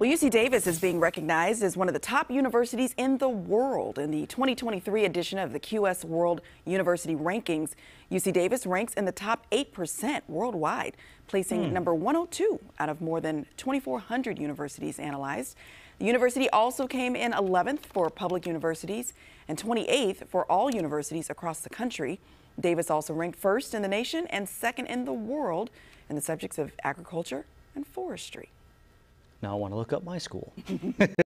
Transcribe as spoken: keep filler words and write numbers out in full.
Well, U C Davis is being recognized as one of the top universities in the world. In the twenty twenty-three edition of the Q S World University Rankings, U C Davis ranks in the top eight percent worldwide, placing Hmm. number one oh two out of more than twenty-four hundred universities analyzed. The university also came in eleventh for public universities and twenty-eighth for all universities across the country. Davis also ranked first in the nation and second in the world in the subjects of agriculture and forestry. Now I want to look up my school.